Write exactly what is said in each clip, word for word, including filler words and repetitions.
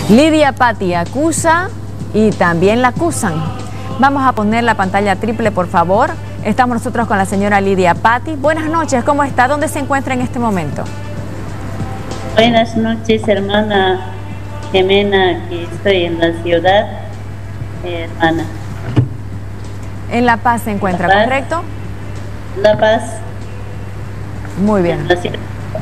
Lidia Patti acusa y también la acusan. Vamos a poner la pantalla triple, por favor. Estamos nosotros con la señora Lidia Patti. Buenas noches, ¿cómo está? ¿Dónde se encuentra en este momento? Buenas noches, hermana Jimena, que estoy en la ciudad, eh, hermana. En La Paz se encuentra, La ¿correcto? La Paz. Muy bien. En la ciudad.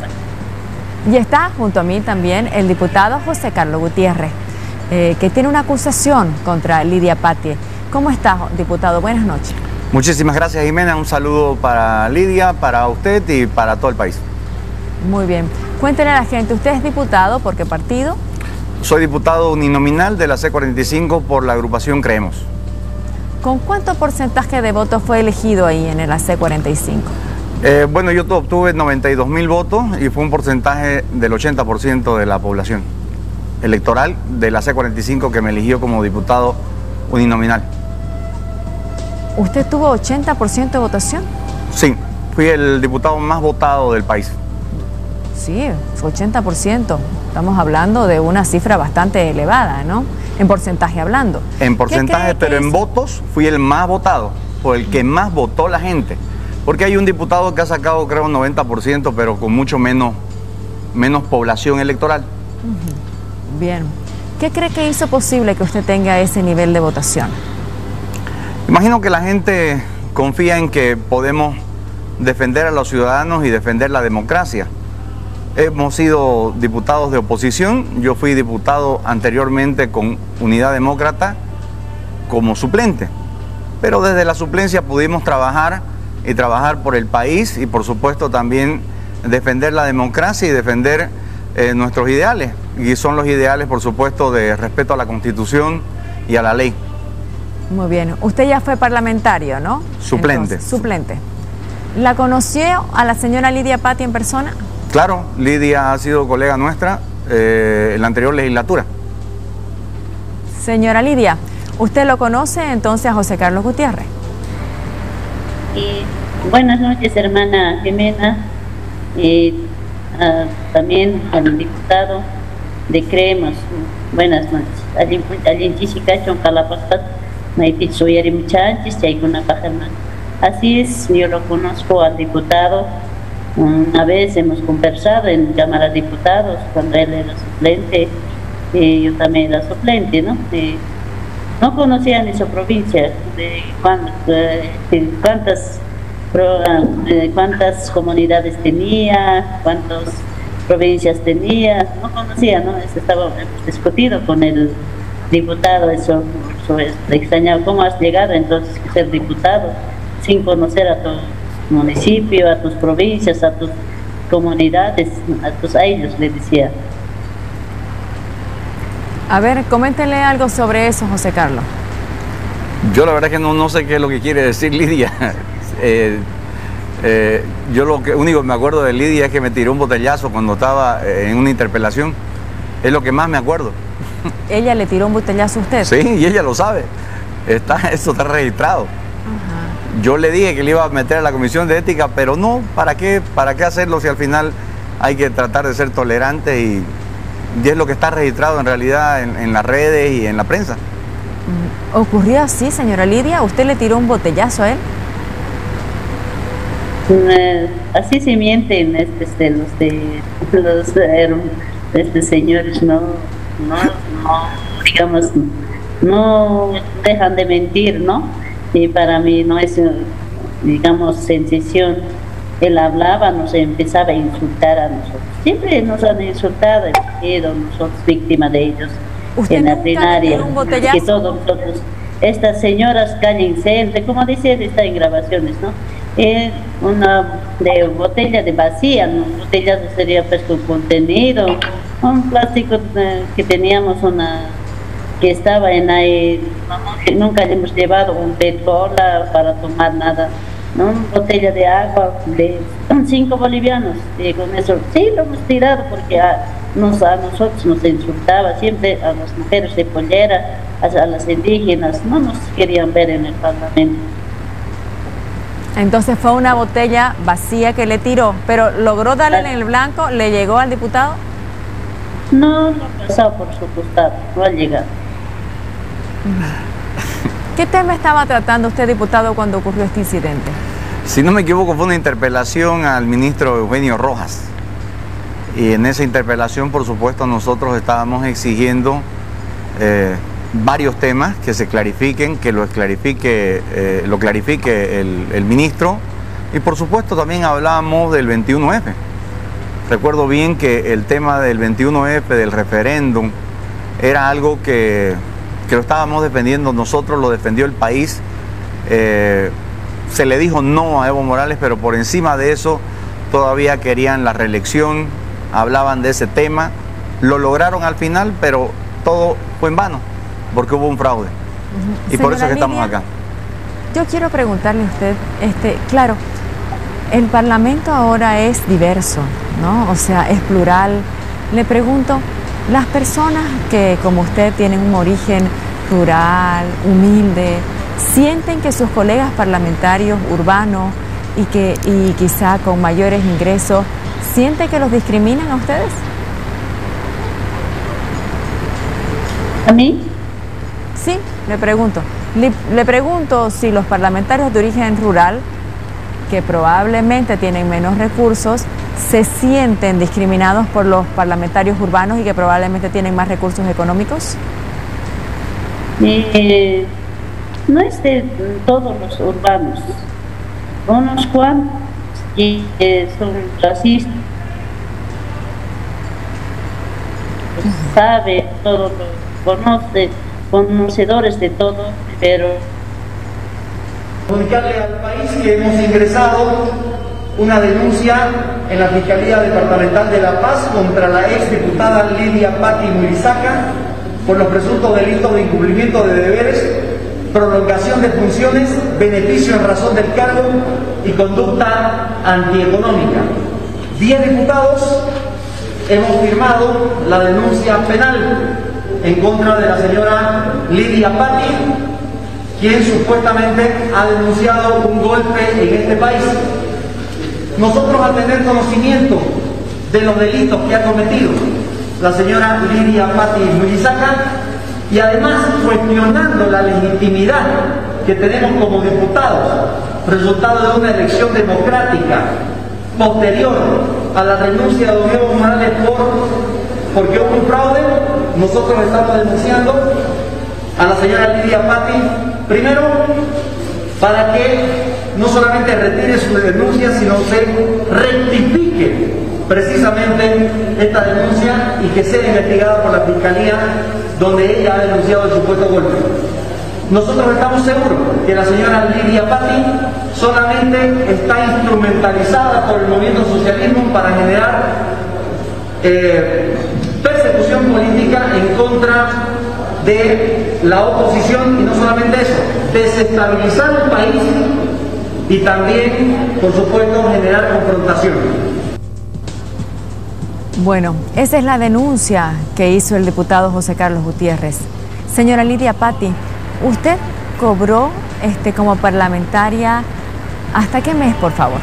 Y está junto a mí también el diputado José Carlos Gutiérrez, eh, que tiene una acusación contra Lidia Patti. ¿Cómo está, diputado? Buenas noches. Muchísimas gracias, Jimena. Un saludo para Lidia, para usted y para todo el país. Muy bien. Cuéntenle a la gente, ¿usted es diputado por qué partido? Soy diputado uninominal de la C cuarenta y cinco por la agrupación Creemos. ¿Con cuánto porcentaje de votos fue elegido ahí en la C cuarenta y cinco? Eh, bueno, yo obtuve noventa y dos mil votos y fue un porcentaje del ochenta por ciento de la población electoral de la C cuarenta y cinco que me eligió como diputado uninominal. ¿Usted tuvo ochenta por ciento de votación? Sí, fui el diputado más votado del país. Sí, ochenta por ciento. Estamos hablando de una cifra bastante elevada, ¿no? En porcentaje hablando. En porcentaje, pero en hizo? votos fui el más votado, por el que más votó la gente. Porque hay un diputado que ha sacado, creo, un noventa por ciento, pero con mucho menos, menos población electoral. Uh-huh. Bien. ¿Qué cree que hizo posible que usted tenga ese nivel de votación? Imagino que la gente confía en que podemos defender a los ciudadanos y defender la democracia. Hemos sido diputados de oposición. Yo fui diputado anteriormente con Unidad Demócrata como suplente. Pero desde la suplencia pudimos trabajar y trabajar por el país y por supuesto también defender la democracia y defender eh, nuestros ideales. Y son los ideales, por supuesto, de respeto a la Constitución y a la ley. Muy bien. Usted ya fue parlamentario, ¿no? Suplente. Entonces, suplente. ¿La conoció a la señora Lidia Patti en persona? Claro, Lidia ha sido colega nuestra eh, en la anterior legislatura. Señora Lidia, ¿usted lo conoce entonces a José Carlos Gutiérrez? Y buenas noches, hermana Jimena, y uh, también al diputado de Creemos. Buenas noches. Así es, yo lo conozco al diputado. Una vez hemos conversado en Cámara de Diputados cuando él era suplente, y yo también era suplente, ¿no? Y no conocía ni su provincia, de cuántas, de cuántas, de cuántas comunidades tenía, cuántas provincias tenía, no conocía, ¿no? Eso estaba discutido con el diputado, eso, eso es, le extrañaba, ¿cómo has llegado entonces a ser diputado sin conocer a tu municipio, a tus provincias, a tus comunidades, a tus a ellos, le decía. A ver, coméntenle algo sobre eso, José Carlos. Yo la verdad que no, no sé qué es lo que quiere decir Lidia. eh, eh, yo lo que único que me acuerdo de Lidia es que me tiró un botellazo cuando estaba en una interpelación. Es lo que más me acuerdo. ¿Ella le tiró un botellazo a usted? Sí, y ella lo sabe. Está, eso está registrado. Ajá. Yo le dije que le iba a meter a la comisión de ética, pero no, ¿para qué, para qué hacerlo si al final hay que tratar de ser tolerante y, y es lo que está registrado en realidad en, en las redes y en la prensa? ¿Ocurrió así, señora Lidia? ¿Usted le tiró un botellazo a él? Uh, así se mienten este, los de los de, este, señores, no, no, no, digamos, no dejan de mentir, ¿no? Y para mí no es, digamos, sensación. Él hablaba, nos empezaba a insultar a nosotros. Siempre nos han insultado, hemos nosotros víctimas de ellos en la plenaria. Que todos nosotros, estas señoras cállense, como dice, está en grabaciones, ¿no? Eh, una de botella de vacía, ¿no? Botella sería pues con contenido, un plástico eh, que teníamos una que estaba en ahí, nunca le hemos llevado un pet cola para tomar nada, ¿no? Una botella de agua de cinco bolivianos, y con eso sí lo hemos tirado porque a, nos, a nosotros nos insultaba siempre, a las mujeres de pollera, a, a las indígenas, no nos querían ver en el Parlamento. Entonces fue una botella vacía que le tiró, pero ¿logró darle en el blanco? ¿Le llegó al diputado? No, no ha pasado por su costado, no ha llegado. ¿Qué tema estaba tratando usted, diputado, cuando ocurrió este incidente? Si no me equivoco, fue una interpelación al ministro Eugenio Rojas. Y en esa interpelación, por supuesto, nosotros estábamos exigiendo eh, varios temas que se clarifiquen, que lo clarifique, eh, lo clarifique el, el ministro. Y por supuesto también hablábamos del veintiuno efe. Recuerdo bien que el tema del veintiuno efe, del referéndum, era algo que, que lo estábamos defendiendo nosotros, lo defendió el país. Eh, se le dijo no a Evo Morales, pero por encima de eso todavía querían la reelección, hablaban de ese tema, lo lograron al final, pero todo fue en vano, porque hubo un fraude. Uh-huh. Y Señora por eso es que estamos Lidia, acá. Yo quiero preguntarle a usted, este, claro, el Parlamento ahora es diverso, ¿no? O sea, es plural. Le pregunto, las personas que, como usted, tienen un origen rural, humilde, ¿sienten que sus colegas parlamentarios urbanos y, que, y quizá con mayores ingresos, sienten que los discriminan a ustedes? ¿A mí? Sí, le pregunto. Le, le pregunto si los parlamentarios de origen rural, que probablemente tienen menos recursos, se sienten discriminados por los parlamentarios urbanos y que probablemente tienen más recursos económicos. Eh, no es de todos los urbanos, unos cuantos que eh, son racistas, pues, sabe todo, lo conoce, conocedores de todo, pero comunicarle al país que hemos ingresado una denuncia en la Fiscalía Departamental de La Paz contra la ex diputada Lidia Patti Mulisaca por los presuntos delitos de incumplimiento de deberes, prolongación de funciones, beneficio en razón del cargo y conducta antieconómica. Diez diputados hemos firmado la denuncia penal en contra de la señora Lidia Patti, quien supuestamente ha denunciado un golpe en este país. Nosotros, al tener conocimiento de los delitos que ha cometido la señora Lidia Patti Mulisaca, y además cuestionando la legitimidad que tenemos como diputados, resultado de una elección democrática posterior a la renuncia de don Evo Morales por, porque hubo un fraude, nosotros estamos denunciando a la señora Lidia Patti, primero, para que no solamente retire su denuncia, sino se rectifique precisamente esta denuncia y que sea investigada por la Fiscalía donde ella ha denunciado el supuesto golpe. Nosotros estamos seguros que la señora Lidia Patti solamente está instrumentalizada por el movimiento socialismo para generar eh, persecución política en contra de la oposición, y no solamente eso, desestabilizar el país y también, por supuesto, generar confrontación. Bueno, esa es la denuncia que hizo el diputado José Carlos Gutiérrez. Señora Lidia Patti, ¿usted cobró este, como parlamentaria hasta qué mes, por favor?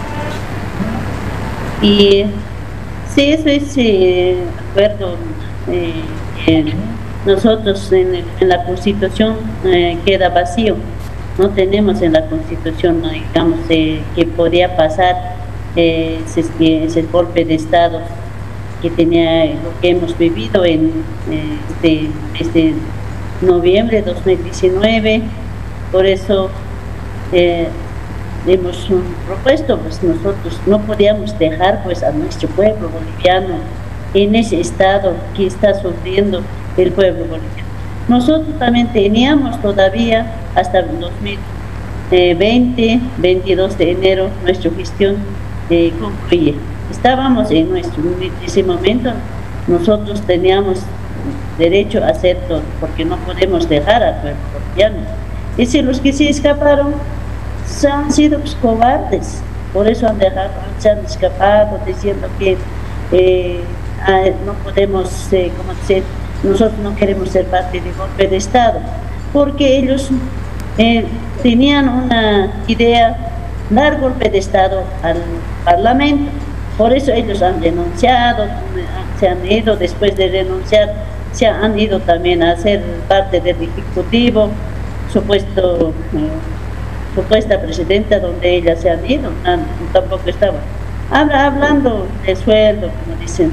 Y sí, eso es eh, acuerdo. Eh, eh, nosotros en, el, en la Constitución eh, queda vacío. No tenemos en la Constitución, no, digamos, eh, que podía pasar eh, ese, ese golpe de Estado que tenía lo que hemos vivido en eh, este, este noviembre de dos mil diecinueve. Por eso eh, hemos um, propuesto, pues nosotros no podíamos dejar pues a nuestro pueblo boliviano en ese estado que está sufriendo el pueblo boliviano. Nosotros también teníamos todavía hasta dos mil veinte, veintidós de enero, nuestra gestión eh, concluye. Estábamos en nuestro, en ese momento, nosotros teníamos derecho a hacer todo, porque no podemos dejar al pueblo boliviano. Y si los que se escaparon se han sido pues, cobardes, por eso han dejado, se han escapado diciendo que eh, no podemos, eh, como decir, nosotros no queremos ser parte del golpe de Estado, porque ellos eh, tenían una idea, dar golpe de Estado al Parlamento. Por eso ellos han renunciado, se han ido después de renunciar, se han ido también a ser parte del Ejecutivo, supuesto, eh, supuesta presidenta donde ellas se han ido, no, tampoco estaba. Habla, hablando de sueldo, como dicen,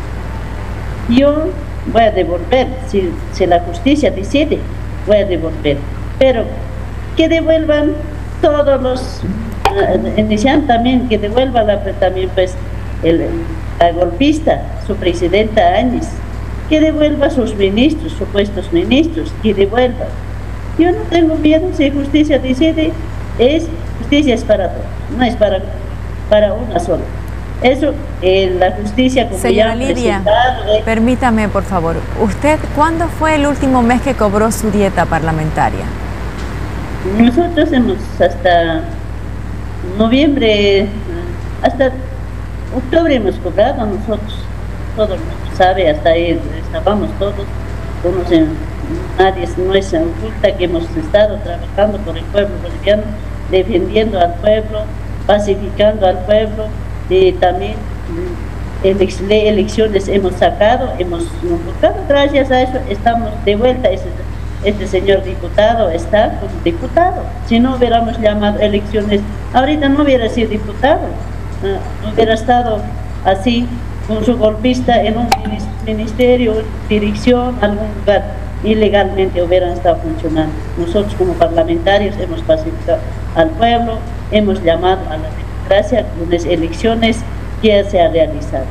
yo voy a devolver, si, si la justicia decide, voy a devolver, pero que devuelvan todos los, uh, inician también, que devuelva la, también pues el, la golpista, su presidenta Áñez, que devuelva sus ministros, supuestos ministros, que devuelva. Yo no tengo miedo, si justicia decide, es, justicia es para todos, no es para, para una sola. Eso, eh, la justicia como Señora ya Lidia, eh, permítame por favor, ¿usted cuándo fue el último mes que cobró su dieta parlamentaria? Nosotros hemos hasta noviembre, hasta octubre hemos cobrado nosotros, todo el mundo sabe, hasta ahí estábamos todos, conocen, nadie no es oculta que hemos estado trabajando por el pueblo boliviano, defendiendo al pueblo, pacificando al pueblo, y también elecciones hemos sacado, hemos convocado, gracias a eso estamos de vuelta. Este, este señor diputado está como diputado. Si no hubiéramos llamado elecciones, ahorita no hubiera sido diputado, no, no hubiera estado así con su golpista en un ministerio, dirección, algún lugar, ilegalmente hubieran estado funcionando. Nosotros como parlamentarios hemos pacificado al pueblo, hemos llamado a la democracia con las elecciones que se ha realizado.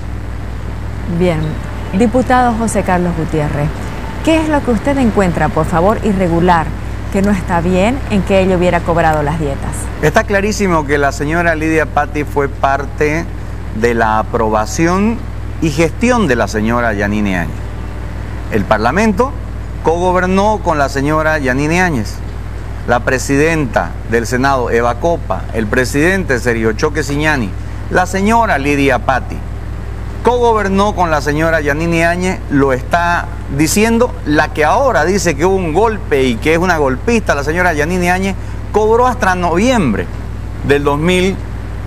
Bien, diputado José Carlos Gutiérrez, ¿qué es lo que usted encuentra, por favor, irregular, que no está bien en que ella hubiera cobrado las dietas? Está clarísimo que la señora Lidia Patti fue parte de la aprobación y gestión de la señora Yanine Áñez. El Parlamento cogobernó con la señora Yanine Áñez. La presidenta del Senado, Eva Copa, el presidente Sergio Choque Siñani, la señora Lidia Patti, cogobernó con la señora Yanine Áñez, lo está diciendo, la que ahora dice que hubo un golpe y que es una golpista, la señora Yanine Áñez, cobró hasta noviembre del dos mil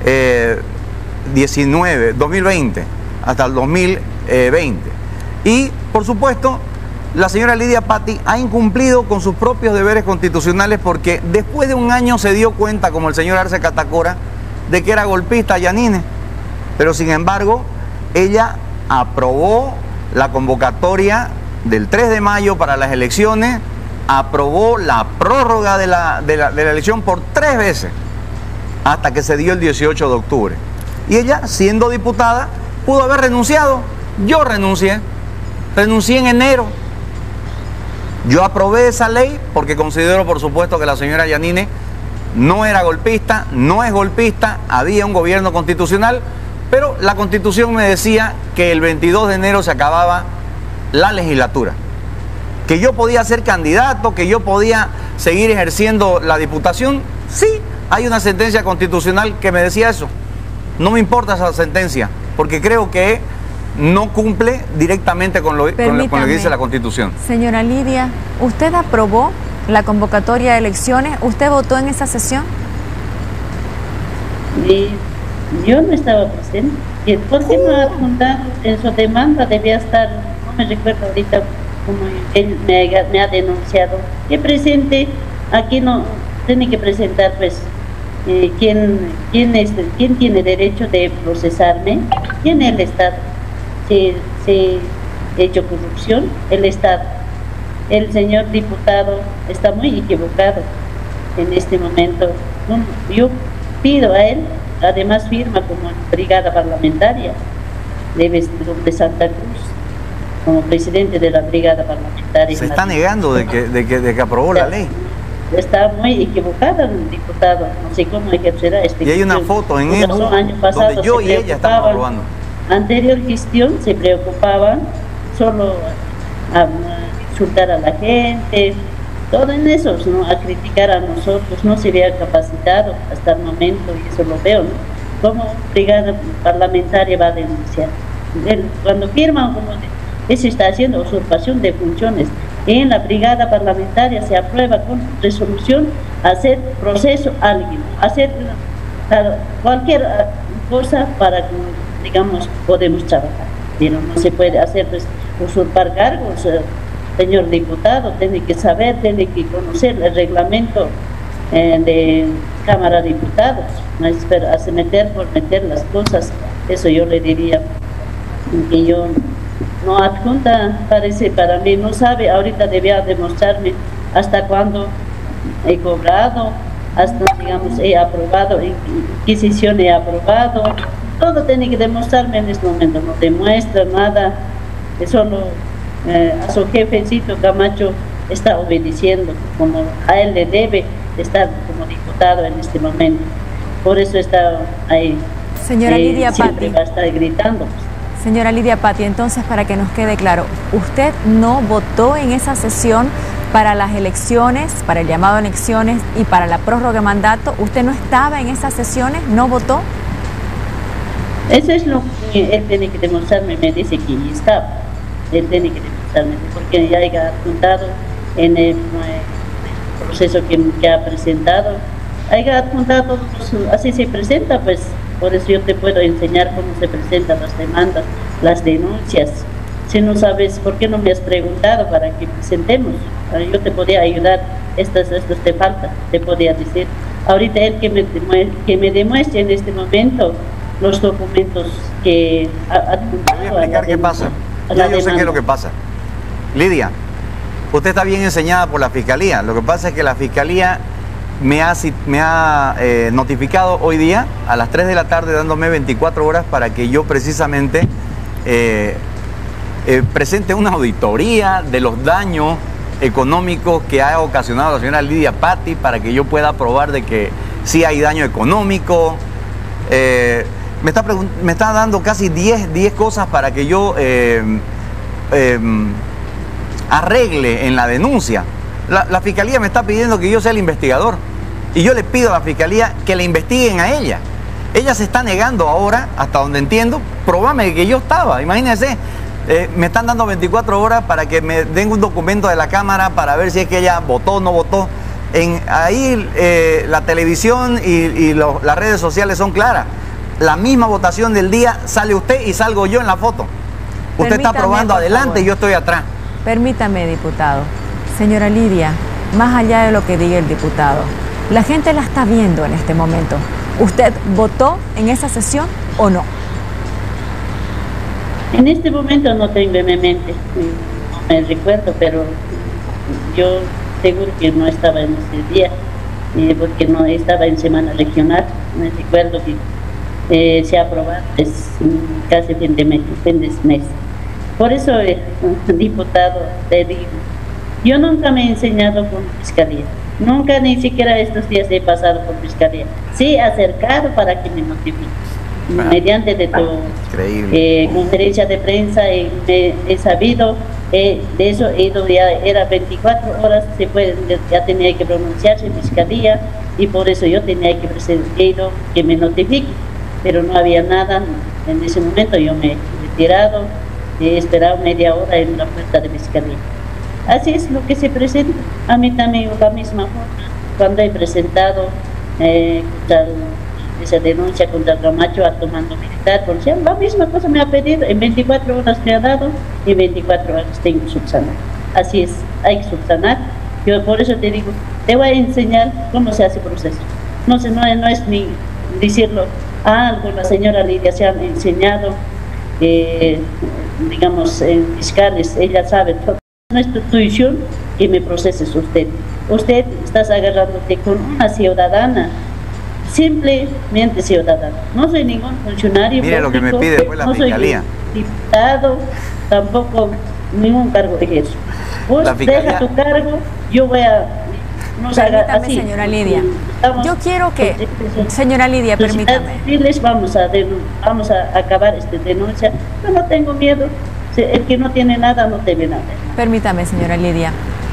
diecinueve, dos mil veinte, hasta el dos mil veinte. Y, por supuesto, la señora Lidia Patti ha incumplido con sus propios deberes constitucionales porque después de un año se dio cuenta, como el señor Arce Catacora, de que era golpista Yanine. Pero sin embargo, ella aprobó la convocatoria del tres de mayo para las elecciones, aprobó la prórroga de la, de la, de la elección por tres veces, hasta que se dio el dieciocho de octubre. Y ella, siendo diputada, pudo haber renunciado. Yo renuncié, renuncié en enero. Yo aprobé esa ley porque considero, por supuesto, que la señora Yanine no era golpista, no es golpista, había un gobierno constitucional, pero la Constitución me decía que el veintidós de enero se acababa la legislatura, que yo podía ser candidato, que yo podía seguir ejerciendo la diputación. Sí, hay una sentencia constitucional que me decía eso. No me importa esa sentencia, porque creo que no cumple directamente con lo, con lo, con lo que dice la Constitución. Señora Lidia, ¿usted aprobó la convocatoria de elecciones? ¿Usted votó en esa sesión? Y yo no estaba presente. ¿Y por qué no ha apuntado en su demanda? Debía estar, no me recuerdo ahorita como él me, me ha denunciado. Que presente, aquí no, tiene que presentar pues eh, quién, quién, es, quién tiene derecho de procesarme, quién es el Estado. Si se ha hecho corrupción, el Estado. El señor diputado está muy equivocado en este momento. Yo pido a él, además firma como brigada parlamentaria de, de Santa Cruz, como presidente de la brigada parlamentaria. Se está negando de que, de que, de que aprobó la ley. Está muy equivocado el diputado, no sé cómo ejercerá este. Y hay una foto en él donde yo y ella estamos aprobando. Anterior gestión se preocupaban solo a, a insultar a la gente, todo en eso, ¿no? A criticar a nosotros, no se había capacitado hasta el momento, y eso lo veo, ¿no? ¿Cómo brigada parlamentaria va a denunciar? Cuando firman, como eso está haciendo usurpación de funciones. En la brigada parlamentaria se aprueba con resolución hacer proceso a alguien, hacer cualquier cosa para que, digamos, podemos trabajar. Pero no se puede hacer, pues, usurpar cargos. Eh, señor diputado, tiene que saber, tiene que conocer el reglamento eh, de Cámara de Diputados. No es pero hace meter por meter las cosas. Eso yo le diría que yo no adjunta, parece para mí, no sabe, ahorita debía demostrarme hasta cuándo he cobrado, hasta, digamos, he aprobado, en qué sesión he aprobado, todo tiene que demostrarme en este momento, no demuestra nada, solo eh, a su jefecito Camacho está obedeciendo, como a él le debe estar como diputado en este momento, por eso está ahí. Señora eh, Lidia siempre Patti. va a estar gritando. Señora Lidia Patti, entonces, para que nos quede claro, usted no votó en esa sesión para las elecciones, para el llamado a elecciones y para la prórroga de mandato. ¿Usted no estaba en esas sesiones? ¿No votó? Eso es lo que él tiene que demostrarme, me dice que estaba. Él tiene que demostrarme, porque ya haya adjuntado en el, el proceso que, que ha presentado, haya adjuntado, pues, así se presenta, pues. Por eso yo te puedo enseñar cómo se presentan las demandas, las denuncias. Si no sabes, ¿por qué no me has preguntado para que presentemos? Yo te podía ayudar, estas, estas te falta, te podía decir. Ahorita él que me, que me demuestre en este momento los documentos que ha adjuntado. Voy a explicar qué pasa. Ya yo sé qué es lo que pasa. Lidia, usted está bien enseñada por la Fiscalía. Lo que pasa es que la Fiscalía me ha, me ha eh, notificado hoy día a las tres de la tarde, dándome veinticuatro horas para que yo precisamente eh, eh, presente una auditoría de los daños económicos que ha ocasionado la señora Lidia Patti, para que yo pueda probar de que sí hay daño económico. Eh, me, está me está dando casi diez cosas para que yo eh, eh, arregle en la denuncia. La, la Fiscalía me está pidiendo que yo sea el investigador y yo le pido a la Fiscalía que le investiguen a ella. Ella se está negando ahora, hasta donde entiendo, probame que yo estaba. Imagínense, eh, me están dando veinticuatro horas para que me den un documento de la Cámara para ver si es que ella votó o no votó. En, ahí eh, la televisión y, y lo, las redes sociales son claras. La misma votación del día sale usted y salgo yo en la foto. Usted Permítame, está probando adelante favor. y yo estoy atrás. Permítame, diputado. Señora Lidia, más allá de lo que diga el diputado, la gente la está viendo en este momento. ¿Usted votó en esa sesión o no? En este momento no tengo en mi mente, no me recuerdo, pero yo seguro que no estaba en ese día, eh, porque no estaba en semana regional. Me recuerdo que eh, se ha aprobado, es casi fin de mes, fin de mes. Por eso, eh, diputado, te digo, yo nunca me he enseñado con Fiscalía, nunca, ni siquiera estos días he pasado por Fiscalía. Sí he acercado para que me notifiques, ah, mediante de tu eh, conferencia de prensa, he, me, he sabido, eh, de eso he ido, ya era veinticuatro horas, se puede, ya tenía que pronunciarse en Fiscalía, y por eso yo tenía que presentar que me notifique, pero no había nada en ese momento. Yo me he retirado, he esperado media hora en la puerta de Fiscalía. Así es lo que se presenta. A mí también la misma forma, cuando he presentado eh, contra, esa denuncia contra Camacho a comando militar, policial, la misma cosa me ha pedido, en veinticuatro horas me ha dado y en veinticuatro horas tengo que subsanar. Así es, hay que subsanar. Yo por eso te digo, te voy a enseñar cómo se hace el proceso. No, sé, no, no es ni decirlo, ah, con la señora Lidia se han enseñado, eh, digamos, en fiscales, ella sabe todo. Nuestra institución que me proceses usted. Usted estás agarrándote con una ciudadana, simplemente ciudadana. No soy ningún funcionario Mire público, lo que me pide después la no Fiscalía. Soy diputado, tampoco ningún cargo de eso. Vos La Fiscalía... deja tu cargo, yo voy a... Nos haga así. Señora Lidia, Estamos, yo quiero que... Señora Lidia, permítame. Civiles, vamos a, vamos a acabar esta denuncia. Yo no tengo miedo. El que no tiene nada, no tiene nada. Permítame, señora Lidia.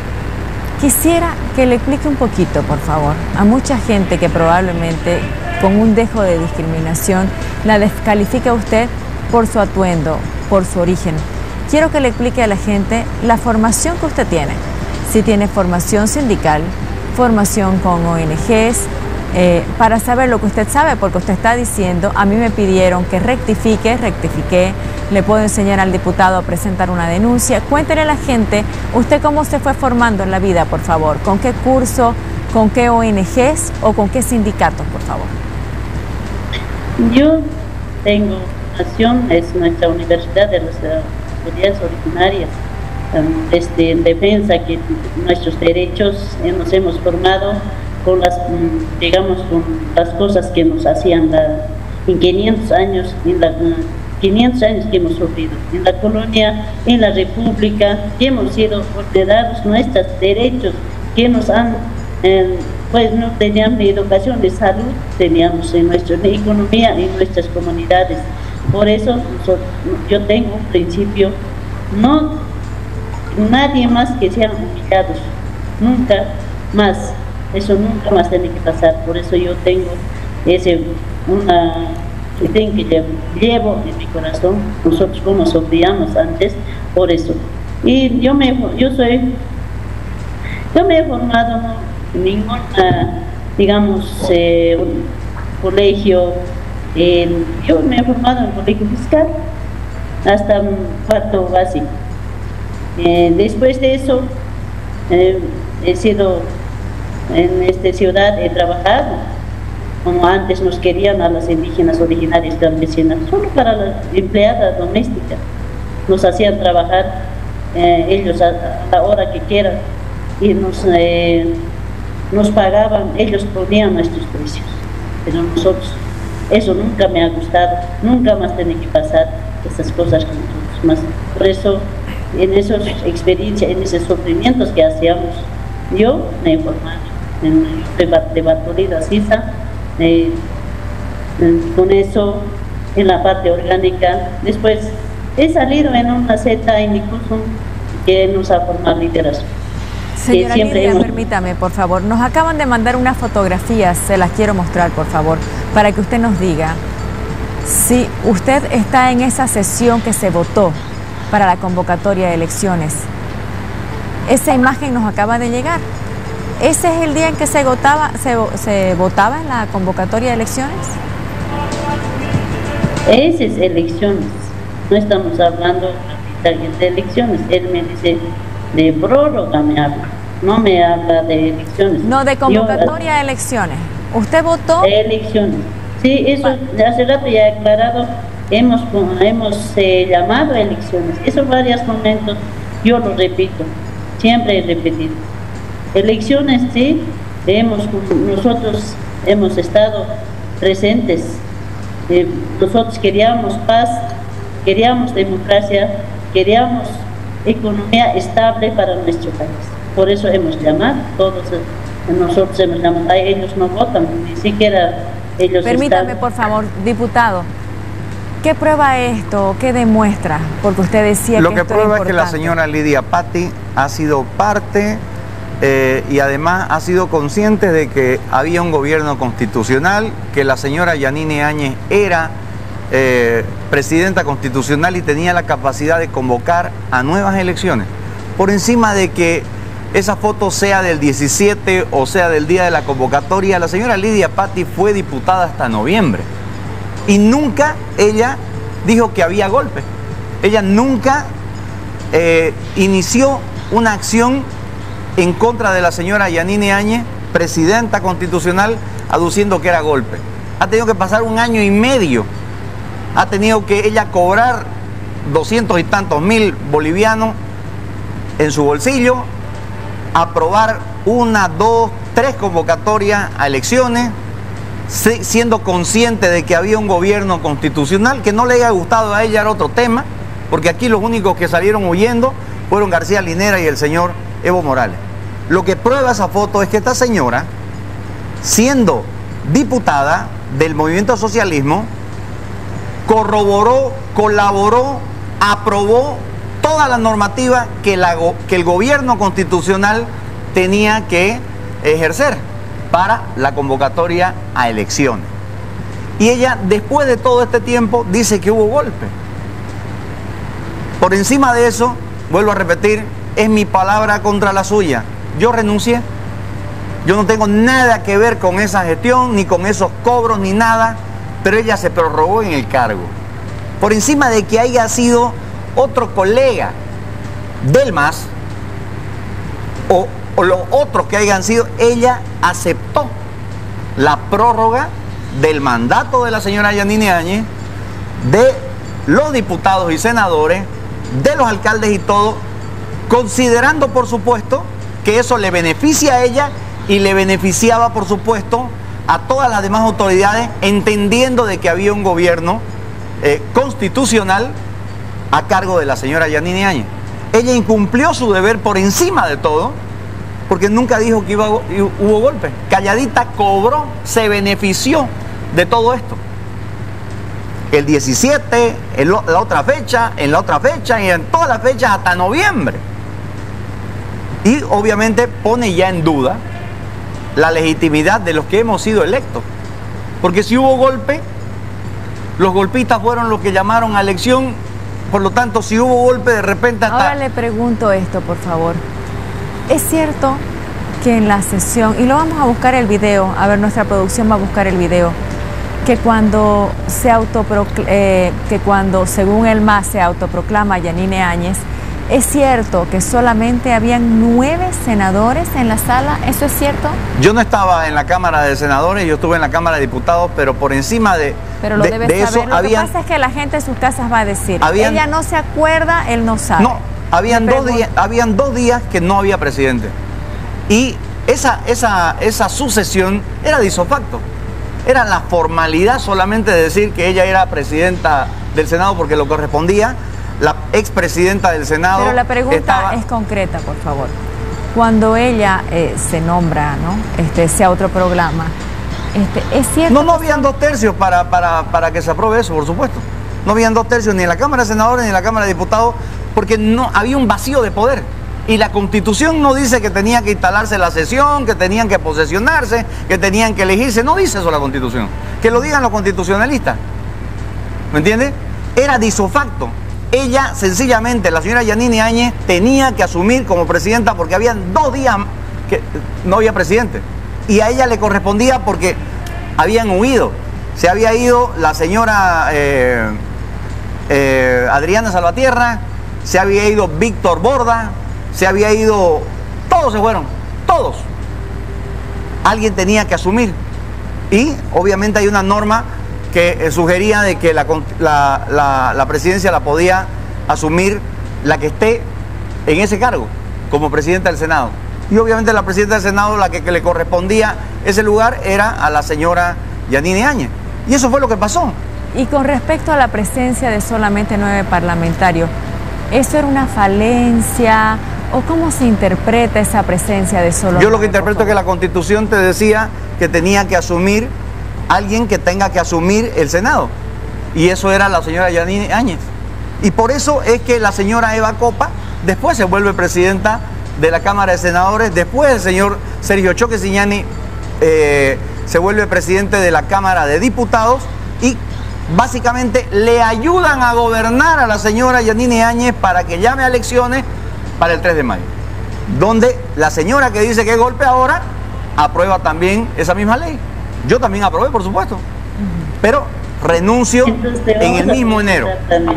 Quisiera que le explique un poquito, por favor, a mucha gente que probablemente con un dejo de discriminación la descalifica a usted por su atuendo, por su origen. Quiero que le explique a la gente la formación que usted tiene. Si tiene formación sindical, formación con O N Ges, eh, para saber lo que usted sabe, porque usted está diciendo, a mí me pidieron que rectifique, rectifiqué, le puedo enseñar al diputado a presentar una denuncia. Cuéntele a la gente, usted cómo se fue formando en la vida, por favor, con qué curso, con qué O N Ges o con qué sindicatos, por favor. Yo tengo formación, es nuestra Universidad de las Comunidades Originarias, este, en defensa que nuestros derechos eh, nos hemos formado con las, digamos, con las cosas que nos hacían la, en quinientos años, en la, quinientos años que hemos sufrido, en la colonia, en la república, que hemos sido ordenados nuestros derechos, que nos han, eh, pues no teníamos ni educación ni salud, teníamos en nuestra economía, en nuestras comunidades. Por eso yo tengo un principio, no nadie más que sean humillados, nunca más, eso nunca más tiene que pasar. Por eso yo tengo ese, una, que tengo que llevo, llevo en mi corazón, nosotros como sufríamos antes, por eso. Y yo me, yo soy, yo me he formado no, en ningún, digamos, eh, un colegio, eh, yo me he formado en colegio fiscal hasta un cuarto básico. Eh, después de eso, eh, he sido en esta ciudad, he trabajado, como antes nos querían a las indígenas originarias campesinas, solo para la empleada doméstica, nos hacían trabajar eh, ellos a, a la hora que quieran y nos, eh, nos pagaban, ellos ponían nuestros precios, pero nosotros, eso nunca me ha gustado, nunca más tiene que pasar esas cosas con nosotros más. Por eso, en esas experiencias, en esos sufrimientos que hacíamos, yo me he formado en de Batolida Sisa, eh, con eso en la parte orgánica. Después he salido en una seta en mi curso que nos ha formado liderazgo. Señora Lidia, hemos... permítame, por favor, nos acaban de mandar unas fotografías, se las quiero mostrar, por favor, para que usted nos diga si usted está en esa sesión que se votó para la convocatoria de elecciones. Esa imagen nos acaba de llegar. ¿Ese es el día en que se votaba, se, se votaba en la convocatoria de elecciones? Ese es elecciones, no estamos hablando de elecciones. Él me dice de prórroga, me habla, no me habla de elecciones. No, de convocatoria Yo, de elecciones. ¿Usted votó? De elecciones. Sí, eso bueno. Hace rato ya he aclarado, hemos, hemos eh, llamado a elecciones. Esos varios momentos, yo lo repito, siempre he repetido. Elecciones, sí, hemos, nosotros hemos estado presentes, eh, nosotros queríamos paz, queríamos democracia, queríamos economía estable para nuestro país. Por eso hemos llamado, todos nosotros hemos llamado, a ellos no votan, ni siquiera ellos Permítame, están... por favor, diputado, ¿qué prueba esto? ¿Qué demuestra? Porque usted decía Lo que que esto prueba es es que la señora Lidia Patti ha sido parte eh, y además ha sido consciente de que había un gobierno constitucional, que la señora Yanine Áñez era eh, presidenta constitucional y tenía la capacidad de convocar a nuevas elecciones. Por encima de que esa foto sea del diecisiete o sea del día de la convocatoria, la señora Lidia Patti fue diputada hasta noviembre y nunca ella dijo que había golpe. Ella nunca eh, inició una acción en contra de la señora Yanine Áñez, presidenta constitucional, aduciendo que era golpe. Ha tenido que pasar un año y medio, ha tenido que ella cobrar doscientos y tantos mil bolivianos en su bolsillo, aprobar una, dos, tres convocatorias a elecciones, siendo consciente de que había un gobierno constitucional. Que no le haya gustado a ella era otro tema, porque aquí los únicos que salieron huyendo fueron García Linera y el señor Evo Morales. Lo que prueba esa foto es que esta señora, siendo diputada del movimiento socialismo, corroboró, colaboró, aprobó toda la normativa que, la, que el gobierno constitucional tenía que ejercer para la convocatoria a elecciones. Y ella, después de todo este tiempo, dice que hubo golpe. Por encima de eso, vuelvo a repetir, es mi palabra contra la suya. Yo renuncié. Yo no tengo nada que ver con esa gestión, ni con esos cobros, ni nada, pero ella se prorrogó en el cargo. Por encima de que haya sido otro colega del M A S, o, o los otros que hayan sido, ella aceptó la prórroga del mandato de la señora Yanine Áñez, de los diputados y senadores, de los alcaldes y todo, considerando, por supuesto, que eso le beneficia a ella y le beneficiaba, por supuesto, a todas las demás autoridades, entendiendo de que había un gobierno eh, constitucional a cargo de la señora Yanine Áñez. Ella incumplió su deber por encima de todo, porque nunca dijo que iba, hubo golpe. Calladita cobró, se benefició de todo esto. El diecisiete, en lo, la otra fecha, en la otra fecha y en todas las fechas hasta noviembre. Y obviamente pone ya en duda la legitimidad de los que hemos sido electos. Porque si hubo golpe, los golpistas fueron los que llamaron a elección. Por lo tanto, si hubo golpe, de repente hasta... Ahora le pregunto esto, por favor. ¿Es cierto que en la sesión, y lo vamos a buscar el video, a ver, nuestra producción va a buscar el video, que cuando se autoproclama, eh, que cuando según el M A S se autoproclama Yanine Áñez, es cierto que solamente habían nueve senadores en la sala? ¿Eso es cierto? Yo no estaba en la Cámara de Senadores, yo estuve en la Cámara de Diputados, pero por encima de, pero lo de, debes de eso saber. Lo habían, que pasa es que la gente en sus casas va a decir, habían, ella no se acuerda, él no sabe. No, habían dos, días, habían dos días que no había presidente. Y esa, esa, esa sucesión era de isofacto. Era la formalidad solamente de decir que ella era presidenta del Senado porque lo correspondía. La expresidenta del Senado. Pero la pregunta estaba... es concreta, por favor. Cuando ella eh, se nombra, ¿no? Este, se autoprograma, este, ¿es cierto? No, no habían dos tercios para, para, para que se apruebe eso, por supuesto. No habían dos tercios ni en la Cámara de Senadores ni en la Cámara de Diputados, porque no había un vacío de poder. Y la Constitución no dice que tenía que instalarse la sesión, que tenían que posesionarse, que tenían que elegirse. No dice eso la Constitución. Que lo digan los constitucionalistas. ¿Me entiende? Era de isofacto. Ella, sencillamente, la señora Yanine Áñez, tenía que asumir como presidenta porque habían dos días que no había presidente. Y a ella le correspondía porque habían huido. Se había ido la señora eh, eh, Adriana Salvatierra, se había ido Víctor Borda, se había ido... Todos se fueron, todos. Alguien tenía que asumir. Y obviamente hay una norma que sugería de que la, la, la, la presidencia la podía asumir la que esté en ese cargo, como presidenta del Senado. Y obviamente la presidenta del Senado, la que, que le correspondía ese lugar, era a la señora Yanine Áñez. Y eso fue lo que pasó. Y con respecto a la presencia de solamente nueve parlamentarios, ¿eso era una falencia o cómo se interpreta esa presencia de solo nueve? Yo lo que interpreto es que la Constitución te decía que tenía que asumir alguien que tenga que asumir el Senado. Y eso era la señora Yanine Áñez. Y por eso es que la señora Eva Copa después se vuelve presidenta de la Cámara de Senadores, después el señor Sergio Choque Siñani eh, se vuelve presidente de la Cámara de Diputados y básicamente le ayudan a gobernar a la señora Yanine Áñez para que llame a elecciones para el tres de mayo. Donde la señora que dice que es golpe ahora aprueba también esa misma ley. Yo también aprobé, por supuesto, pero renuncio en el mismo enero.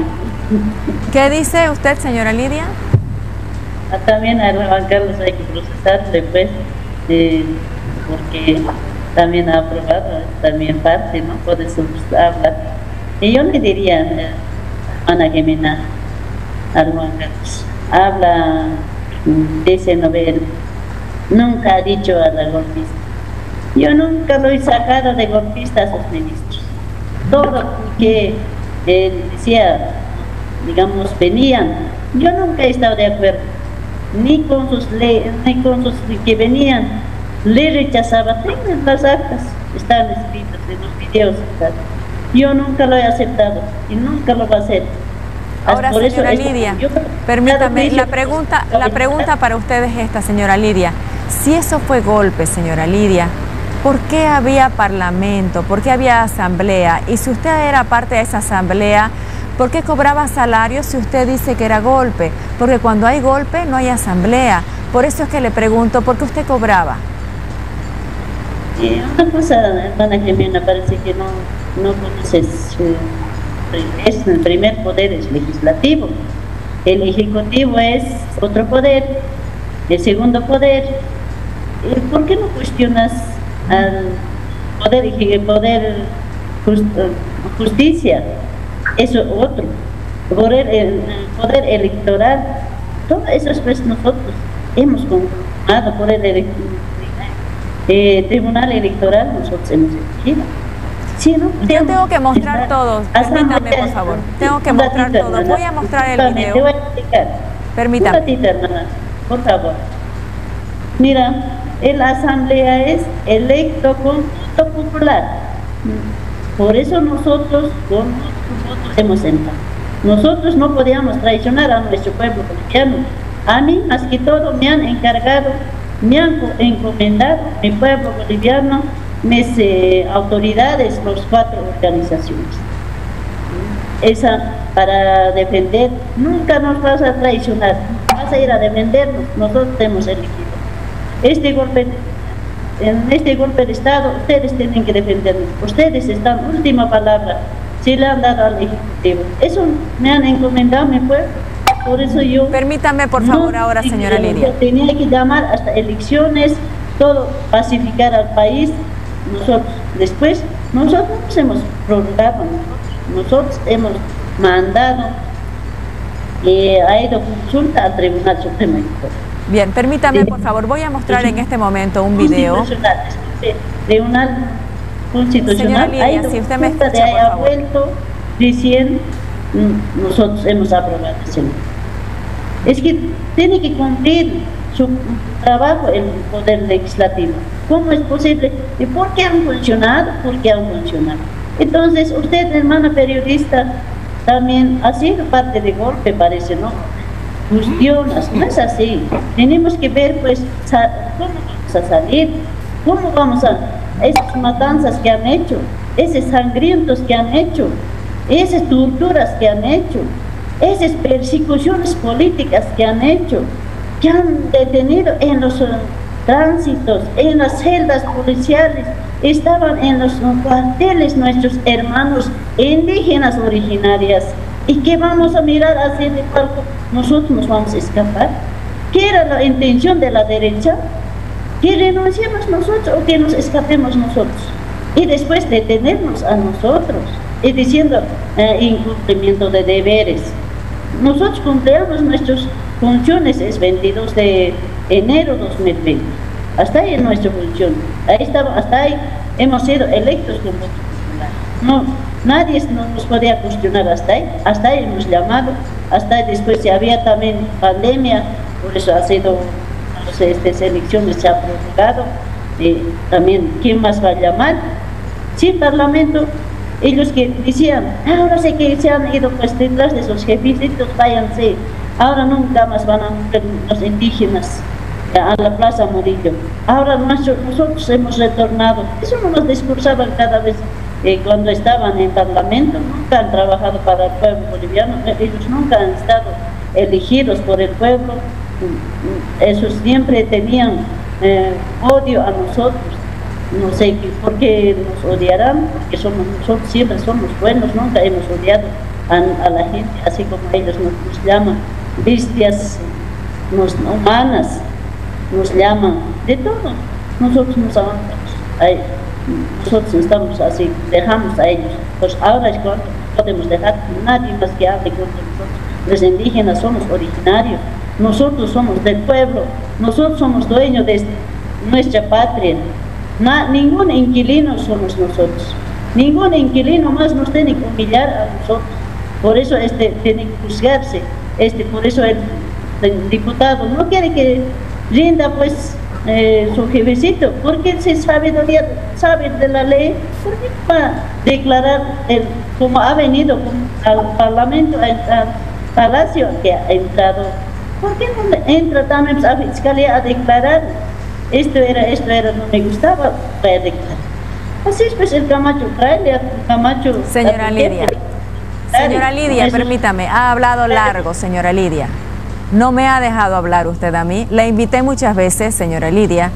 ¿Qué dice usted, señora Lidia? También a Juan Carlos hay que procesarle, pues, eh, porque también ha aprobado, también parte, ¿no? Por eso habla. Y yo le diría eh, a Ana Gemena, a Juan Carlos, habla, dice Nobel, nunca ha dicho a la golpista. Yo nunca lo he sacado de golpista a sus ministros. Todo que eh, decía, digamos, venían, yo nunca he estado de acuerdo, ni con sus leyes, ni con sus que venían, le rechazaba. Tengan las actas, están escritas en los videos. Yo nunca lo he aceptado y nunca lo va a hacer. Ahora, por señora eso, Lidia, yo, permítame, la pregunta, la pregunta para usted es esta, señora Lidia. Si eso fue golpe, señora Lidia, ¿por qué había parlamento? ¿Por qué había asamblea? Y si usted era parte de esa asamblea, ¿por qué cobraba salario si usted dice que era golpe? Porque cuando hay golpe no hay asamblea. Por eso es que le pregunto, ¿por qué usted cobraba? Y una cosa, hermana Gemina, parece que no, no conoces, eh, es el primer poder es legislativo, el ejecutivo es otro poder, el segundo poder. ¿Por qué no cuestionas al poder, el poder just, justicia? Eso otro, poder, el poder electoral, todo eso es pues nosotros hemos conformado por el electoral. Eh, Tribunal Electoral nosotros hemos elegido. Sí, ¿no? Yo tengo que mostrar todo, permítame por favor, tengo que mostrar todo, voy a mostrar el video. Te voy a explicar. Permítame. Un ratito, hermana, por favor. Mira, la asamblea es electo con voto popular. Por eso nosotros con nuestro voto hemos entrado. Nosotros no podíamos traicionar a nuestro pueblo boliviano. A mí, más que todo, me han encargado, me han encomendado mi pueblo boliviano, mis eh, autoridades, los cuatro organizaciones. Esa para defender, nunca nos vas a traicionar, vas a ir a defendernos, nosotros hemos elegido. Este golpe, en este golpe de Estado, ustedes tienen que defendernos, ustedes están, última palabra, si le han dado al Ejecutivo. Eso me han encomendado mi pueblo. Por eso yo... Permítame, por favor, no, ahora, señora Lidia. Tenía que llamar hasta elecciones, todo, pacificar al país. Nosotros, después, nosotros nos hemos prorrogado, nosotros hemos mandado, eh, ha ido consulta al Tribunal Supremo Electoral. Bien, permítame, por favor, voy a mostrar en este momento un video. Constitucional, Tribunal Constitucional. Señora Lidia, si usted me escucha, de haya por favor. vuelto diciendo, nosotros hemos aprobado ese ley. Es que tiene que cumplir su trabajo el Poder Legislativo. ¿Cómo es posible? ¿Y por qué han funcionado? ¿Por qué han funcionado? Entonces, usted, hermana periodista, también ha sido parte de golpe, parece, ¿no? Cuestionas, no es así. Tenemos que ver, pues, cómo vamos a salir, cómo vamos a... esas matanzas que han hecho, esos sangrientos que han hecho, esas torturas que han hecho, esas persecuciones políticas que han hecho, que han detenido en los uh, tránsitos, en las celdas policiales, estaban en los uh, cuarteles nuestros hermanos indígenas originarias. ¿Y qué vamos a mirar hacia el palco? ¿Nosotros nos vamos a escapar? ¿Qué era la intención de la derecha? Que renunciemos nosotros o que nos escapemos nosotros. Y después detenernos a nosotros. Y diciendo eh, incumplimiento de deberes. Nosotros cumplimos nuestras funciones, es veintidós de enero de dos mil veinte. Hasta ahí es nuestra función. Ahí estamos, hasta ahí hemos sido electos con voto popular. No, nadie nos podía cuestionar hasta ahí. Hasta ahí hemos llamado. Hasta ahí después si había también pandemia, por eso ha sido, no sé, estas elecciones se ha prorrogado. Eh, también, ¿quién más va a llamar? Sin parlamento. Ellos que decían, ahora sé que se han ido pues detrás de esos jefecitos, váyanse, ahora nunca más van a ver los indígenas a la Plaza Murillo, ahora nuestro, nosotros hemos retornado. Eso no nos discursaban cada vez eh, cuando estaban en parlamento, nunca han trabajado para el pueblo boliviano, ellos nunca han estado elegidos por el pueblo, esos siempre tenían eh, odio a nosotros. No sé por qué nos odiarán, porque somos nosotros siempre somos buenos, nunca hemos odiado a, a la gente, así como ellos nos, nos llaman bestias nos, humanas, nos llaman de todo. Nosotros nos aguantamos, ahí, nosotros estamos así, dejamos a ellos. Pues ahora es cuando podemos dejar nadie más que hable contra nosotros. Los indígenas somos originarios, nosotros somos del pueblo, nosotros somos dueños de nuestra patria. Na, ningún inquilino somos nosotros, ningún inquilino más nos tiene que humillar a nosotros. Por eso este tiene que juzgarse, este, por eso el, el diputado no quiere que rinda pues eh, su jefecito, porque se sabe, sabe de la ley, ¿por qué va a declarar el, como ha venido al parlamento, al, al palacio que ha entrado? ¿Por qué no entra también a la fiscalía a declarar? Esto era, esto era, no me gustaba, voy a declarar. Así es, pues el Camacho, trae el Camacho. Señora Lidia, señora Lidia, permítame, ha hablado largo, señora Lidia. No me ha dejado hablar usted a mí. La invité muchas veces, señora Lidia,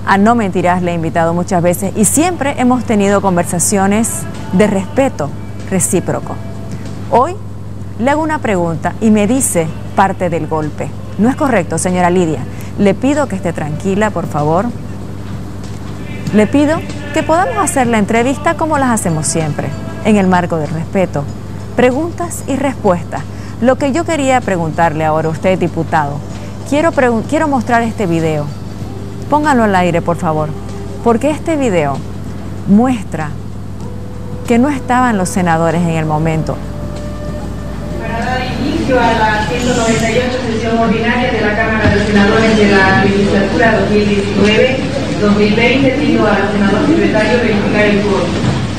A No Mentirás le he invitado muchas veces y siempre hemos tenido conversaciones de respeto recíproco. Hoy le hago una pregunta y me dice parte del golpe. No es correcto, señora Lidia. Le pido que esté tranquila, por favor. Le pido que podamos hacer la entrevista como las hacemos siempre, en el marco del respeto. Preguntas y respuestas. Lo que yo quería preguntarle ahora a usted, diputado, quiero, quiero mostrar este video. Pónganlo al aire, por favor, porque este video muestra que no estaban los senadores en el momento. Para dar inicio a la ciento noventa y ocho sesión ordinaria de la Cámara de Senadores de la legislatura dos mil diecinueve dos mil veinte, pido al senador secretario verificar el quórum.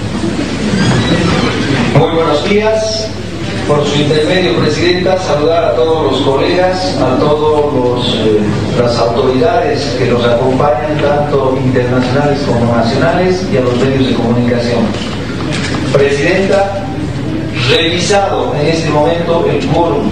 Muy buenos días. Por su intermedio, Presidenta, saludar a todos los colegas, a todas eh, las autoridades que nos acompañan, tanto internacionales como nacionales, y a los medios de comunicación. Presidenta, revisado en este momento el quórum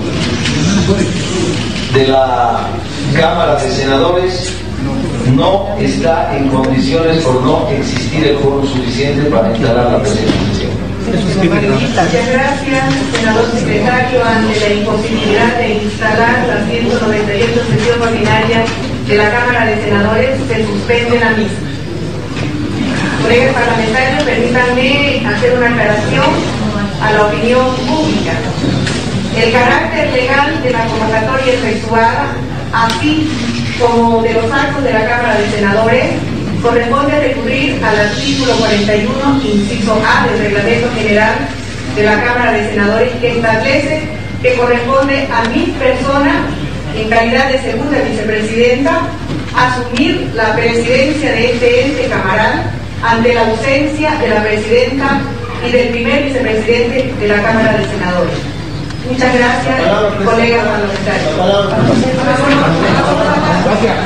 de la Cámara de Senadores, no está en condiciones por no existir el quórum suficiente para instalar la presente sesión. Muchas gracias, senador secretario. Ante la imposibilidad de instalar la ciento noventa y ocho sesión ordinaria de la Cámara de Senadores, se suspende la misma. Colegas parlamentarios, permítanme hacer una aclaración a la opinión pública. El carácter legal de la convocatoria efectuada, así como de los actos de la Cámara de Senadores, corresponde recurrir al artículo cuarenta y uno, inciso A del Reglamento General de la Cámara de Senadores, que establece que corresponde a mi persona, en calidad de segunda vicepresidenta, asumir la presidencia de este ente camaral ante la ausencia de la presidenta y del primer vicepresidente de la Cámara de Senadores. Muchas gracias, colegas parlamentarios. Gracias.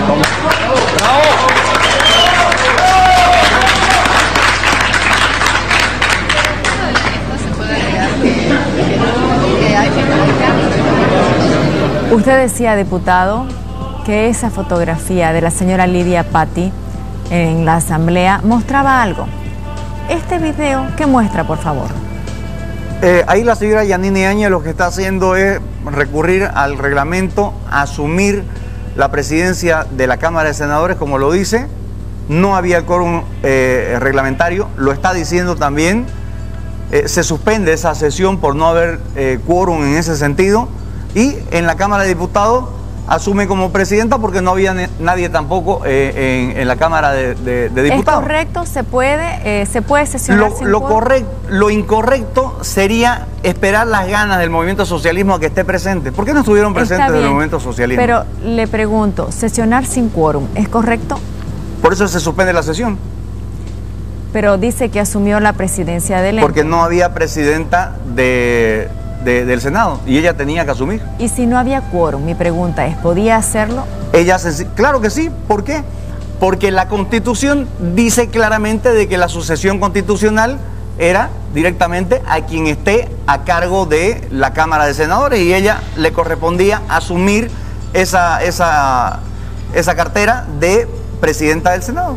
Usted decía, diputado, que esa fotografía de la señora Lidia Patti en la asamblea mostraba algo. Este video, ¿qué muestra, por favor? Eh, ahí la señora Yanine Áñez lo que está haciendo es recurrir al reglamento, asumir la presidencia de la Cámara de Senadores, como lo dice. No había quórum eh, reglamentario, lo está diciendo también. Eh, se suspende esa sesión por no haber eh, quórum en ese sentido. Y en la Cámara de Diputados asume como presidenta porque no había nadie tampoco eh, en, en la Cámara de, de, de Diputados. ¿Es correcto? ¿Se puede, eh, ¿se puede sesionar lo, sin lo, quórum? correcto, lo incorrecto sería esperar las ganas del movimiento socialismo a que esté presente. ¿Por qué no estuvieron presentes del movimiento socialismo? Pero le pregunto, sesionar sin quórum, ¿es correcto? Por eso se suspende la sesión. Pero dice que asumió la presidencia del ente. Porque no había presidenta de... De, del Senado, y ella tenía que asumir. Y si no había quórum, mi pregunta es, ¿podía hacerlo? Ella se, claro que sí. ¿Por qué? Porque la Constitución dice claramente de que la sucesión constitucional era directamente a quien esté a cargo de la Cámara de Senadores, y ella le correspondía asumir esa, esa, esa cartera de presidenta del Senado.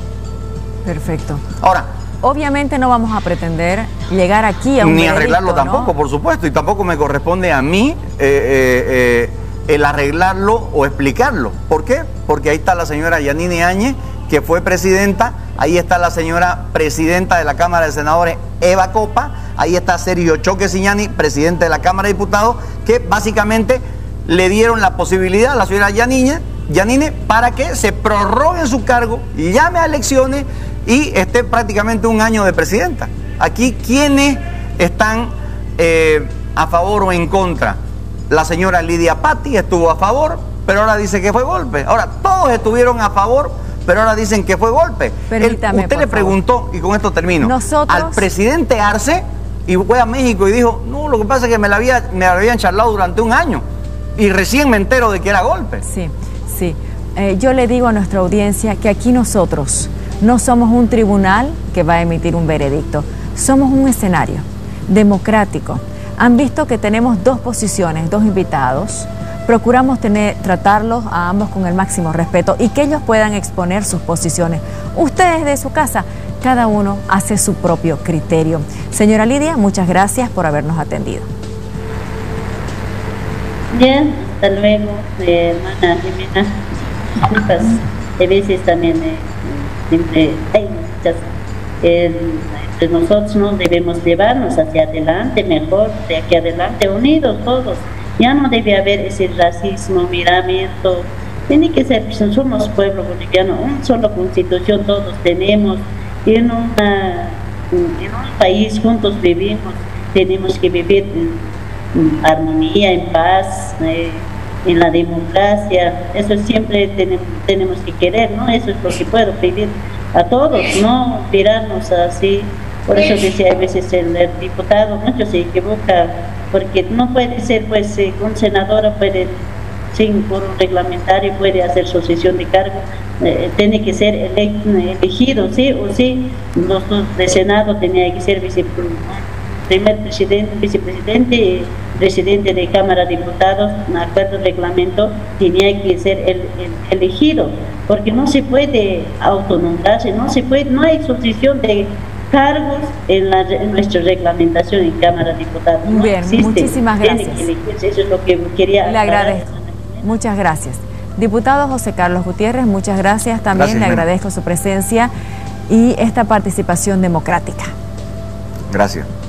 Perfecto. Ahora, obviamente no vamos a pretender llegar aquí a un ni arreglarlo tampoco, ¿no? Por supuesto, y tampoco me corresponde a mí eh, eh, eh, el arreglarlo o explicarlo. ¿Por qué? Porque ahí está la señora Yanine Áñez, que fue presidenta, ahí está la señora presidenta de la Cámara de Senadores, Eva Copa, ahí está Sergio Choque Siñani, presidente de la Cámara de Diputados, que básicamente le dieron la posibilidad a la señora Yanine, Yanine para que se prorrogue su cargo, llame a elecciones y esté prácticamente un año de presidenta. Aquí, ¿quiénes están eh, a favor o en contra? La señora Lidia Patti estuvo a favor, pero ahora dice que fue golpe. Ahora, todos estuvieron a favor, pero ahora dicen que fue golpe. Permítame, Él, usted le por preguntó, favor. y con esto termino, Nosotros... al presidente Arce, y fue a México y dijo, no, lo que pasa es que me la había, me la habían charlado durante un año, y recién me entero de que era golpe. Sí, sí. Eh, yo le digo a nuestra audiencia que aquí nosotros no somos un tribunal que va a emitir un veredicto, somos un escenario democrático. Han visto que tenemos dos posiciones, dos invitados, procuramos tener, tratarlos a ambos con el máximo respeto y que ellos puedan exponer sus posiciones. Ustedes de su casa, cada uno hace su propio criterio. Señora Lidia, muchas gracias por habernos atendido. Bien, hasta luego, eh, hermana Jimena. Disculpas, a veces también eh, siempre hay muchas, eh, entre nosotros no debemos llevarnos hacia adelante, mejor de aquí adelante, unidos todos. Ya no debe haber ese racismo, miramiento. Tiene que ser, somos pueblo boliviano, una sola constitución todos tenemos, y en, una, en un país juntos vivimos, tenemos que vivir en armonía, en paz, eh, en la democracia. Eso siempre tenemos, tenemos que querer, ¿no? Eso es lo que puedo pedir a todos, no tirarnos así. Por eso decía a veces el, el diputado mucho se equivoca, porque no puede ser, pues, eh, un senador puede, sin por un reglamentario, puede hacer sucesión de cargo, eh, tiene que ser ele elegido, sí o sí. Los dos de Senado tenía que ser vicepresidente, primer presidente, vicepresidente, presidente de Cámara de Diputados, un acuerdo reglamento, tenía que ser el, el elegido, porque no se puede autonombrarse, no se puede, no hay sucesión de cargos en, la, en nuestra reglamentación en Cámara de Diputados. No Bien, existe. Muchísimas gracias. Eso es lo que quería. Le agradezco. Muchas gracias. Diputado José Carlos Gutiérrez, muchas gracias. También gracias, le agradezco su presencia y esta participación democrática. Gracias.